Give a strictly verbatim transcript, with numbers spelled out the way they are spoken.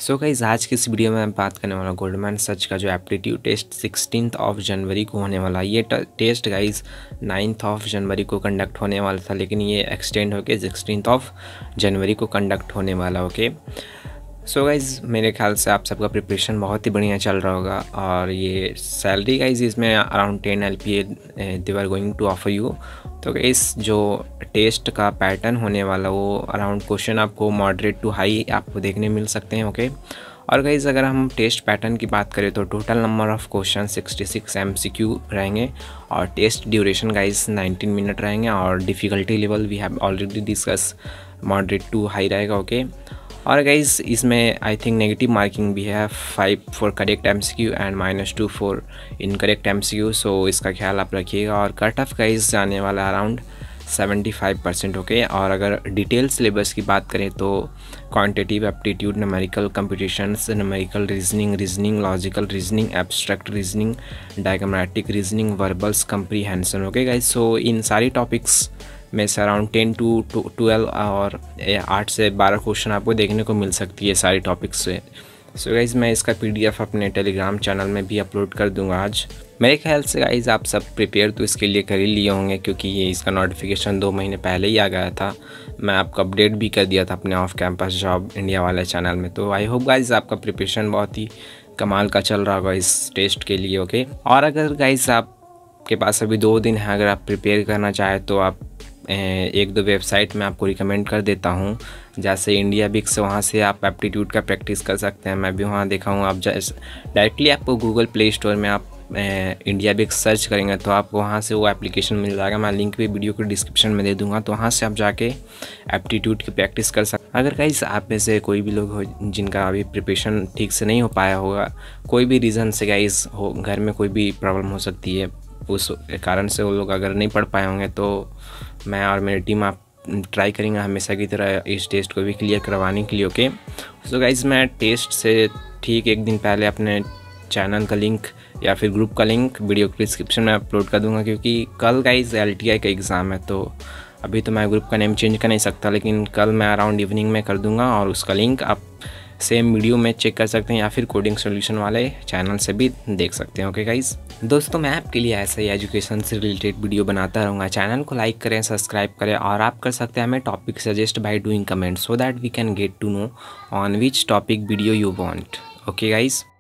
सो so guys आज की इस वीडियो में मैं बात करने वाला गोल्डमैन सच का जो एप्टीट्यूड टेस्ट सिक्सटीन्थ ऑफ जनवरी को होने वाला। ये टेस्ट गाइज नाइन्थ ऑफ जनवरी को कंडक्ट होने वाला था, लेकिन ये एक्सटेंड होकर सिक्सटीन्थ ऑफ जनवरी को कंडक्ट होने वाला। ओके सो गाइज मेरे ख्याल से आप सबका प्रिपरेशन बहुत ही बढ़िया चल रहा होगा। और ये सैलरी गाइज इसमें around ten L P A they are going to offer you. तो इस जो टेस्ट का पैटर्न होने वाला वो अराउंड क्वेश्चन आपको मॉडरेट टू हाई आपको देखने मिल सकते हैं। ओके और गाइज अगर हम टेस्ट पैटर्न की बात करें तो total number of question sixty six M C Q रहेंगे और test duration guys nineteen minute रहेंगे और difficulty level we have already discuss moderate to high रहेगा। ओके और गाइज इसमें आई थिंक नेगेटिव मार्किंग भी है, five for correct MCQ and minus two for incorrect MCQ. So इसका ख्याल आप रखिएगा। और कट ऑफ गाइज जाने वाला around seventy five percent. Okay और अगर डिटेल सिलेबस की बात करें तो quantitative aptitude, numerical computations, numerical reasoning, reasoning logical reasoning, abstract reasoning, diagrammatic reasoning, verbals comprehension. Okay guys so इन सारी टॉपिक्स में से अराउंड टेन टू ट्वेल्व और आठ से बारह क्वेश्चन आपको देखने को मिल सकती है सारी टॉपिक्स से। सो गाइज़ मैं इसका पीडीएफ अपने टेलीग्राम चैनल में भी अपलोड कर दूंगा आज। मेरे ख्याल से गाइज़ आप सब प्रिपेयर तो इसके लिए कर ही लिए होंगे, क्योंकि ये इसका नोटिफिकेशन दो महीने पहले ही आ गया था। मैं आपको अपडेट भी कर दिया था अपने ऑफ कैंपस जॉब इंडिया वाले चैनल में। तो आई होप गाइज़ आपका प्रिपरेशन बहुत ही कमाल का चल रहा होगा इस टेस्ट के लिए। ओके और अगर गाइज़ आपके पास अभी दो दिन है, अगर आप प्रिपेयर करना चाहें तो आप एक दो वेबसाइट में आपको रिकमेंड कर देता हूँ, जैसे इंडिया बिक्स। वहाँ से आप एप्टीट्यूड का प्रैक्टिस कर सकते हैं। मैं भी वहाँ देखा हूँ। आप जैसे डायरेक्टली आपको गूगल प्ले स्टोर में आप इंडिया बिक्स सर्च करेंगे तो आपको वहाँ से वो एप्लीकेशन मिल जाएगा। मैं लिंक भी वीडियो के डिस्क्रिप्शन में दे दूँगा, तो वहाँ से आप जाके एप्टीट्यूड की प्रैक्टिस कर सकते। अगर गाइस आप में से कोई भी लोग हो जिनका अभी प्रिपरेशन ठीक से नहीं हो पाया होगा, कोई भी रीज़न से गाइस हो, घर में कोई भी प्रॉब्लम हो सकती है, उस कारण से वो लोग अगर नहीं पढ़ पाए होंगे, तो मैं और मेरी टीम आप ट्राई करेंगे हमेशा की तरह इस टेस्ट को भी क्लियर करवाने के लिए। ओके सो गाइज़ मैं टेस्ट से ठीक एक दिन पहले अपने चैनल का लिंक या फिर ग्रुप का लिंक वीडियो के डिस्क्रिप्शन में अपलोड कर दूंगा, क्योंकि कल गाइज़ एल टी आई का एग्ज़ाम है। तो अभी तो मैं ग्रुप का नेम चेंज कर नहीं सकता, लेकिन कल मैं अराउंड इवनिंग में कर दूँगा और उसका लिंक आप सेम वीडियो में चेक कर सकते हैं या फिर कोडिंग सॉल्यूशन वाले चैनल से भी देख सकते हैं। ओके गाइज़ दोस्तों मैं आपके लिए ऐसा ही एजुकेशन से रिलेटेड वीडियो बनाता रहूँगा। चैनल को लाइक करें, सब्सक्राइब करें और आप कर सकते हैं हमें topic suggest by doing comment, so that we can get to know on which topic video you want. Okay guys.